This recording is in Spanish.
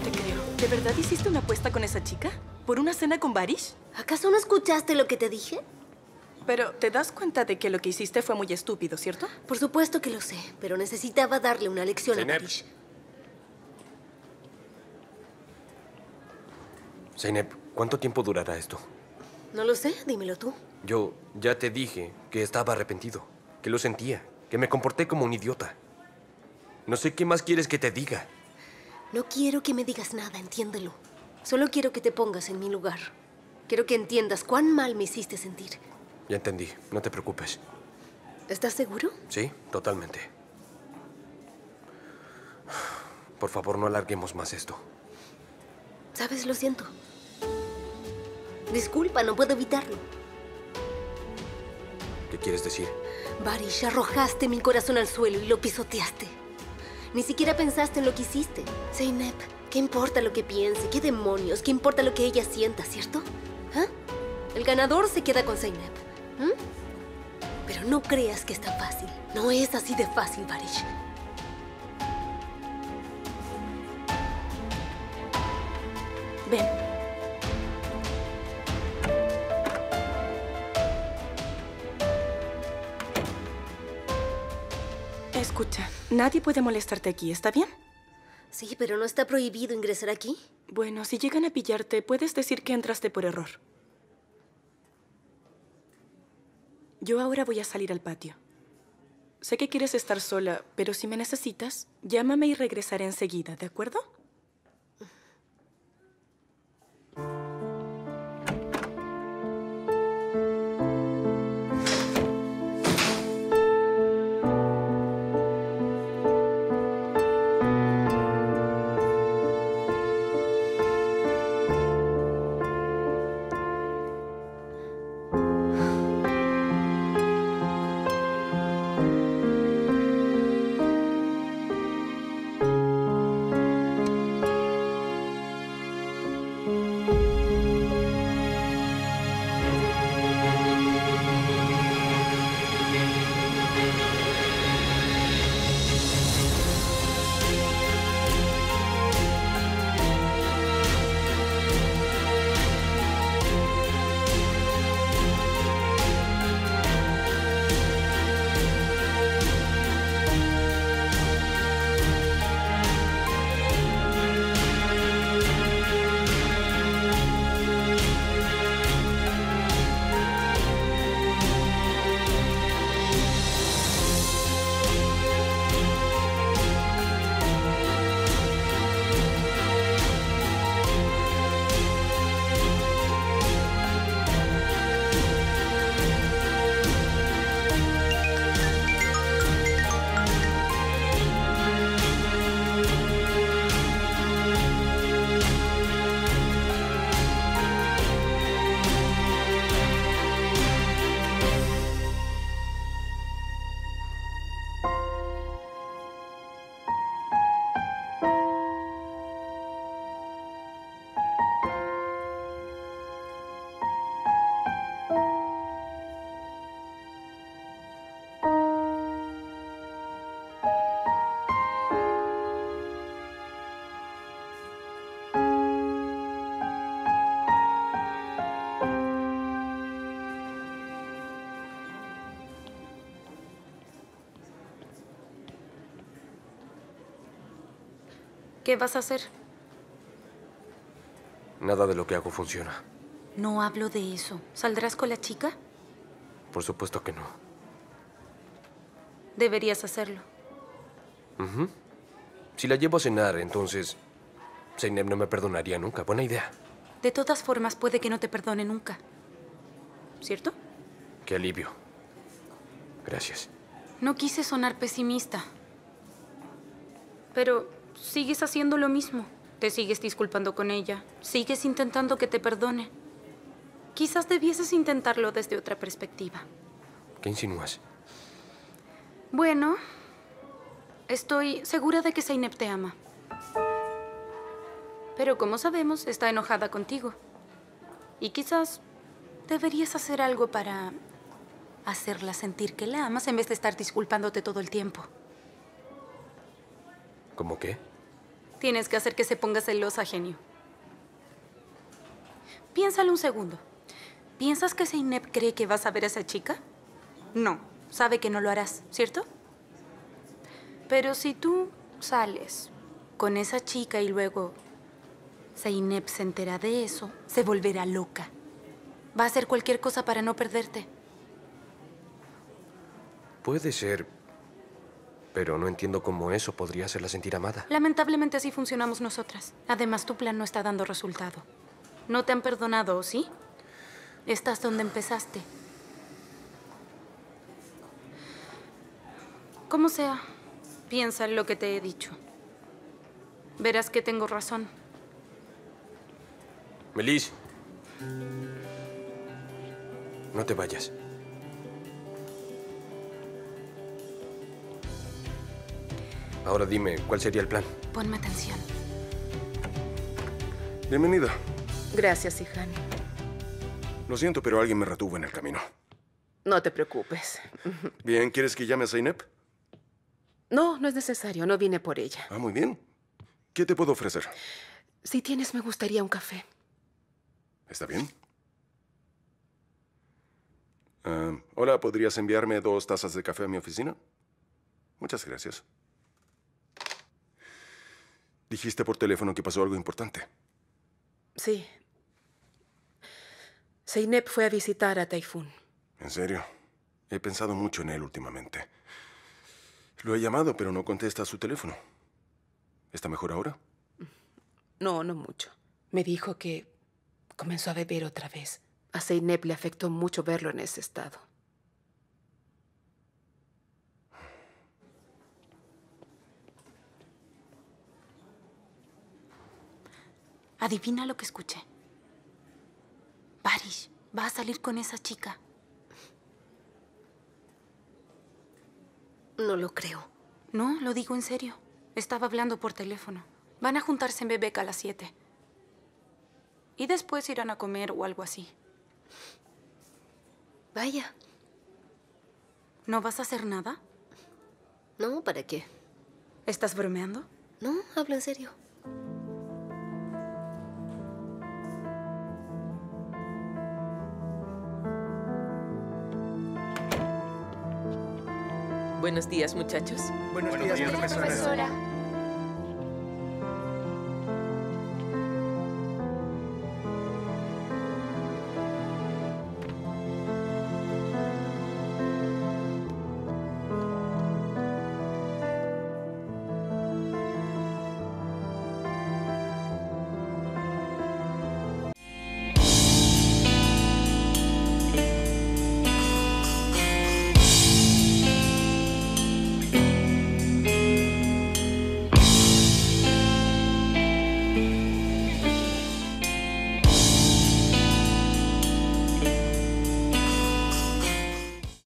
te creo. ¿De verdad hiciste una apuesta con esa chica? ¿Por una cena con Barish? ¿Acaso no escuchaste lo que te dije? Pero te das cuenta de que lo que hiciste fue muy estúpido, ¿cierto? Por supuesto que lo sé, pero necesitaba darle una lección a Barish. Zeynep, ¿cuánto tiempo durará esto? No lo sé, dímelo tú. Yo ya te dije que estaba arrepentido, que lo sentía, que me comporté como un idiota. No sé qué más quieres que te diga. No quiero que me digas nada, entiéndelo. Solo quiero que te pongas en mi lugar. Quiero que entiendas cuán mal me hiciste sentir. Ya entendí, no te preocupes. ¿Estás seguro? Sí, totalmente. Por favor, no alarguemos más esto. ¿Sabes? Lo siento. Disculpa, no puedo evitarlo. ¿Qué quieres decir? Barish, arrojaste mi corazón al suelo y lo pisoteaste. Ni siquiera pensaste en lo que hiciste. Zeynep, ¿qué importa lo que piense? ¿Qué demonios? ¿Qué importa lo que ella sienta, cierto? ¿Ah? El ganador se queda con Zeynep. Pero no creas que es tan fácil. No es así de fácil, Barish. Ven. Escucha, nadie puede molestarte aquí, ¿está bien? Sí, pero ¿no está prohibido ingresar aquí? Bueno, si llegan a pillarte, puedes decir que entraste por error. Yo ahora voy a salir al patio. Sé que quieres estar sola, pero si me necesitas, llámame y regresaré enseguida, ¿de acuerdo? ¿Qué vas a hacer? Nada de lo que hago funciona. No hablo de eso. ¿Saldrás con la chica? Por supuesto que no. Deberías hacerlo. Si la llevo a cenar, entonces Zeynep no me perdonaría nunca. Buena idea. De todas formas, puede que no te perdone nunca. ¿Cierto? Qué alivio. Gracias. No quise sonar pesimista. Pero sigues haciendo lo mismo. Te sigues disculpando con ella. Sigues intentando que te perdone. Quizás debieses intentarlo desde otra perspectiva. ¿Qué insinúas? Bueno, estoy segura de que Zeynep te ama. Pero como sabemos, está enojada contigo. Y quizás deberías hacer algo para hacerla sentir que la amas en vez de estar disculpándote todo el tiempo. ¿Cómo qué? Tienes que hacer que se ponga celosa, genio. Piénsalo un segundo. ¿Piensas que Zeynep cree que vas a ver a esa chica? No, sabe que no lo harás, ¿cierto? Pero si tú sales con esa chica y luego Zeynep se entera de eso, se volverá loca. Va a hacer cualquier cosa para no perderte. Puede ser, pero no entiendo cómo eso podría hacerla sentir amada. Lamentablemente así funcionamos nosotras. Además, tu plan no está dando resultado. No te han perdonado, ¿o sí? Estás donde empezaste. Como sea, piensa en lo que te he dicho. Verás que tengo razón. Melis. No te vayas. Ahora dime, ¿cuál sería el plan? Ponme atención. Bienvenida. Gracias, Ihan. Lo siento, pero alguien me retuvo en el camino. No te preocupes. Bien, ¿quieres que llame a Zeynep? No, no es necesario. No vine por ella. Ah, muy bien. ¿Qué te puedo ofrecer? Si tienes, me gustaría un café. ¿Está bien? Hola, ¿podrías enviarme 2 tazas de café a mi oficina? Muchas gracias. Dijiste por teléfono que pasó algo importante. Sí. Zeynep fue a visitar a Taifun. ¿En serio? He pensado mucho en él últimamente. Lo he llamado, pero no contesta su teléfono. ¿Está mejor ahora? No, no mucho. Me dijo que comenzó a beber otra vez. A Zeynep le afectó mucho verlo en ese estado. Adivina lo que escuché. Barish va a salir con esa chica. No lo creo. No, lo digo en serio. Estaba hablando por teléfono. Van a juntarse en Bebeka a las 7. Y después irán a comer o algo así. Vaya. ¿No vas a hacer nada? No, ¿para qué? ¿Estás bromeando? No, hablo en serio. Buenos días, muchachos. Buenos días, profesora.